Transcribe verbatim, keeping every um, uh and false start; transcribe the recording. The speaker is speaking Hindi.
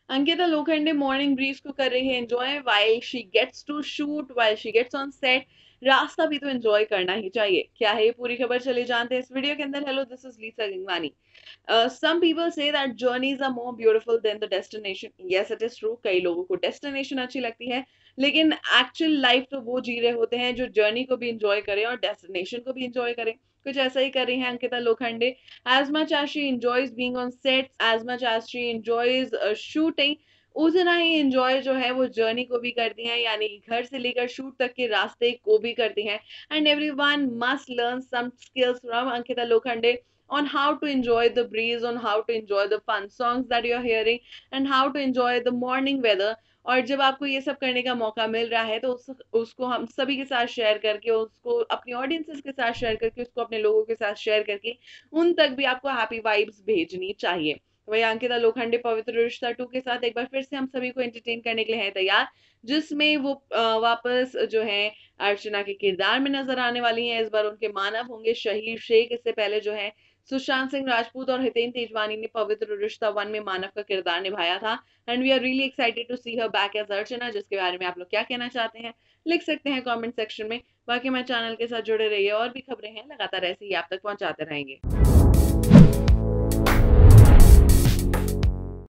अंकिता लोखंडे मॉर्निंग ब्रीज को कर रही है enjoy while she gets to shoot while she gets on set. रास्ता भी तो एंजॉय करना ही चाहिए। क्या है ये पूरी खबर, चले जानते हैं इस वीडियो के अंदर। Hello, this is Lisa Gangwani. Uh, some people say that journeys are more beautiful than the destination. Yes, it is true. कई लोगों को डेस्टिनेशन अच्छी लगती है, लेकिन एक्चुअल लाइफ तो वो जी रहे होते हैं जो जर्नी को भी इंजॉय करें और डेस्टिनेशन को भी इंजॉय करें। कुछ ऐसा ही कर रही है Ankita Lokhande. As much as she enjoys being on sets, as much as she enjoys uh, shooting, उतना ही एंजॉय जो है वो जर्नी को भी करती हैं, यानी कि घर से लेकर शूट तक के रास्ते को भी करती हैं। And every one must learn some skills from Ankita Lokhande on how to enjoy the breeze, on how to enjoy the fun songs that you're hearing, and how to enjoy the morning weather. और जब आपको ये सब करने का मौका मिल रहा है तो उस, उसको हम सभी के साथ शेयर करके, उसको अपनी ऑडियंसेस के साथ शेयर करके, उसको अपने लोगों के साथ शेयर करके उन तक भी आपको हैप्पी वाइब्स भेजनी चाहिए। वही अंकिता लोखंडे पवित्र रिश्ता टू के साथ एक बार फिर से हम सभी को एंटरटेन करने के लिए है तैयार, जिसमें वो वापस जो है अर्चना के किरदार में नजर आने वाली हैं। इस बार उनके मानव होंगे शहीद शेख। इससे पहले जो है सुशांत सिंह राजपूत और हितेन तेजवानी ने पवित्र रिश्ता वन में मानव का किरदार निभाया था। And we are really excited to see her back as Archana, जिसके बारे में आप लोग क्या कहना चाहते हैं लिख सकते हैं कमेंट सेक्शन में। बाकी हमारे चैनल के साथ जुड़े रहिए, और भी खबरें हैं लगातार ऐसे ही आप तक पहुंचाते रहेंगे।